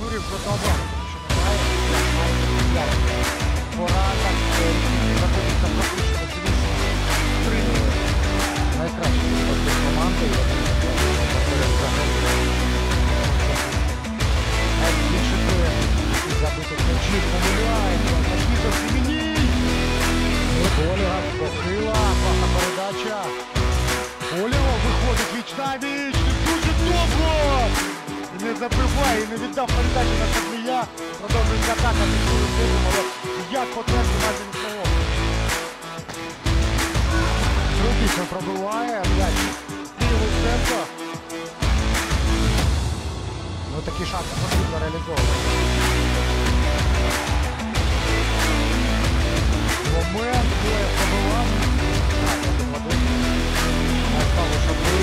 турів жодного, тому що немає поранок, знаходиться практично 3 найкращі спортивні команди. Найбільше забитих м'ячів помиляється, Никіта Семеній. Олега похила, класна передача. Олега виходить віч-на-віч, дуже добре! І не забиває, і не віддав передачу на Сергія. Продовжується атака під свою тимом, але як потрібно майже не слово. Трубіця пробиває, м'яч. Луценко. Ну такі шанси потрібно реалізовувати. Момент, двоє пробивав. Стало шабли.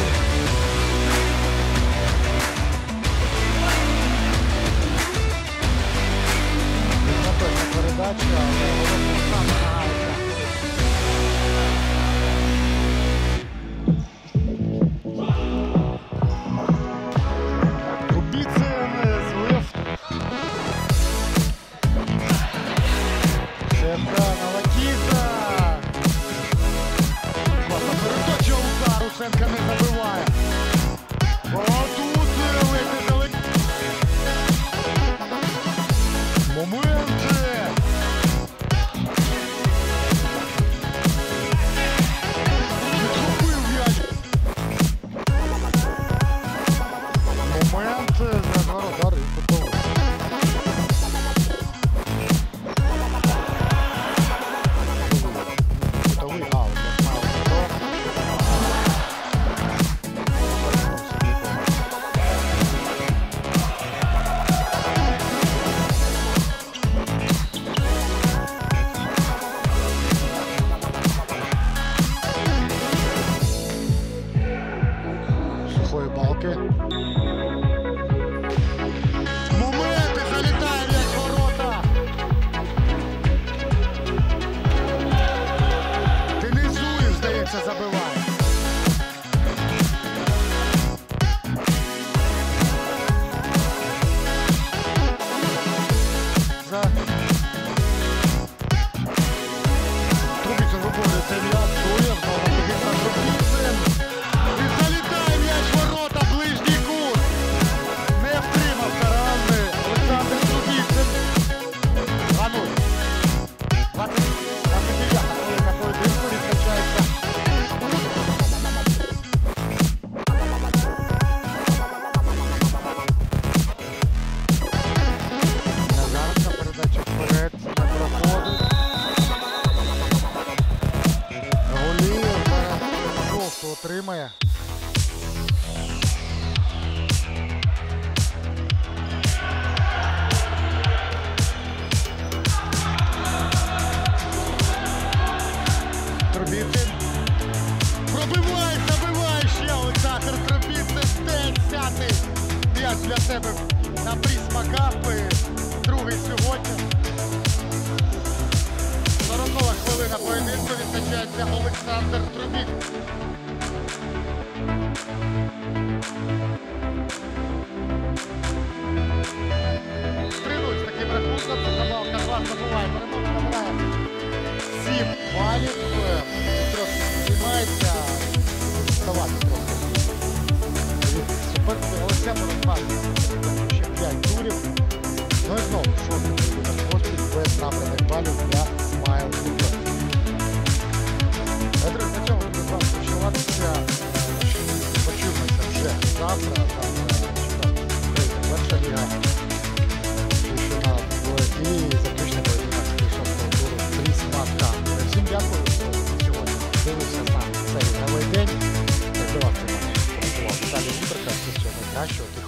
Точна передача, але головне сам намагається. Трубіцин злив. Шевка на Лакіза. Класна передача, удар. Русенка не забиває. О, тут летить далеко. Момент. Балки. Моменти, залітає м'яч в ворота. Денизуєв, здається, забиває. Трубіцин виходить цей м'яч, Дуєв, знову Никіта Трубіцин. Отримає. Трубіцин. Пробиває, забиває ще Олександр Трубіцин. 10-й м'яч для себе на Прісма Капи. Другий сьогодні. 40-ва хвилина поєдинку, відзначається Олександр Трубіцин. Тренують з таким рахунком, Забавка класно буває, перемога набирає 7 балів, трохи знімається, вставати трохи. Суперник Олександр Трубіцин, ще 5 турів, ну і знову, шостий без набраних балів для Смайл Кубер. Друзі, на цьому буду з вами почуватися. Почуємося вже завтра. Перша ліга. І заключний поєдинок з 6-го туру Прісма Капи. Всім дякую, що сьогодні дивився на цей новий день. Для вас це працював Віталій Мудрика. Всього найкращого.